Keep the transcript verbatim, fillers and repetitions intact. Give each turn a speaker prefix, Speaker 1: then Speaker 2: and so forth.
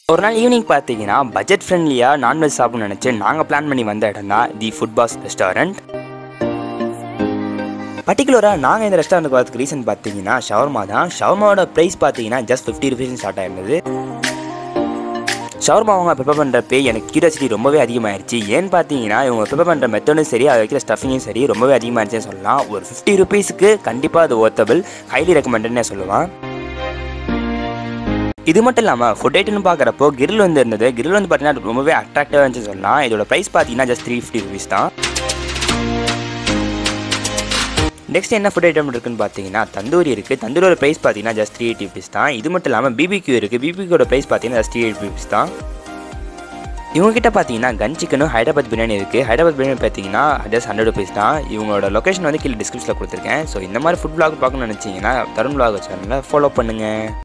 Speaker 1: ஒரு நாள் ஈவினிங் பார்த்தீங்கன்னா பட்ஜெட் ஃப்ரெண்ட்லியாக நான்வெஜ் சாப்பிட்ணும்னு நினச்சி நாங்கள் பிளான் பண்ணி வந்த இடம் தான் தி ஃபுட் பாஸ் ரெஸ்டாரண்ட். பர்டிகுலராக நாங்கள் இந்த ரெஸ்டாரண்ட்டுக்கு வரதுக்கு ரீசன் பார்த்தீங்கன்னா ஷவர்மா தான். ஷவர்மாவோட ப்ரைஸ் பார்த்தீங்கன்னா ஜஸ்ட் ஃபிஃப்டி ருபீஸ் ஸ்டார்ட் ஆயிருந்தது. ஷவர்மா அவங்க ப்ரிப்பேர் பண்ணுறப்பே எனக்கு கியூரியாசிட்டி ரொம்பவே அதிகமாகிடுச்சு. ஏன்னு பார்த்தீங்கன்னா இவங்க ப்ரிப்பேர் பண்ணுற மெத்தடும் சரி, அது வைக்கிற ஸ்டஃபிங்கும் சரி ரொம்பவே அதிகமாகிடுச்சுன்னு சொல்லலாம். ஒரு ஃபிஃப்டி ருபீஸுக்கு கண்டிப்பாக அது ஒர்த்தபிள், ஹைலி ரெக்கமெண்டட்னே சொல்லுவான். இது மட்டும் இல்லாமல் ஃபுட் ஐட்டம்னு பார்க்குறப்போ கிரில் வந்து இருந்தது. கிரில் வந்து பார்த்தீங்கன்னா ரொம்பவே அட்ராக்டிவாக இருந்துச்சு சொல்லலாம். இதோட ப்ரைஸ் பார்த்தீங்கன்னா ஜஸ்ட் த்ரீ ஃபிஃப்டி ருபீஸ் தான். நெக்ஸ்ட் என்ன ஃபுட் ஐட்டம் இருக்குன்னு பார்த்தீங்கன்னா தந்தூரி இருக்குது. தந்தூரியோட ப்ரைஸ் பார்த்தீங்கன்னா ஜஸ்ட் த்ரீ எயிட்டி ருபீஸ் தான். இது மட்டும் இல்லாமல் பிபிக்யூ இருக்குது. பிபிக்யூட ப்ரைஸ் பார்த்தீங்கன்னா ஜஸ்ட் த்ரீ எயிட்டி ருபீஸ் தான். இவங்ககிட்ட பார்த்தீங்கன்னா கன்ச்சிக்கனும் ஹைதராபாத் பிரியாணி இருக்குது. ஹைதராபாத் பிரியாணி பார்த்தீங்கன்னா ஜஸ்ட் ஹண்ட்ரட் ருபீஸ் தான். இவங்களோட லொக்கேஷன் வந்து கீழே டிஸ்கிரிப்ஷனில் கொடுத்துருக்கேன். ஸோ இந்த மாதிரி ஃபுட் vlog பார்க்கணும்னு நினச்சிங்கன்னா தருண் vlog சேனலில் ஃபாலோ பண்ணுங்கள்.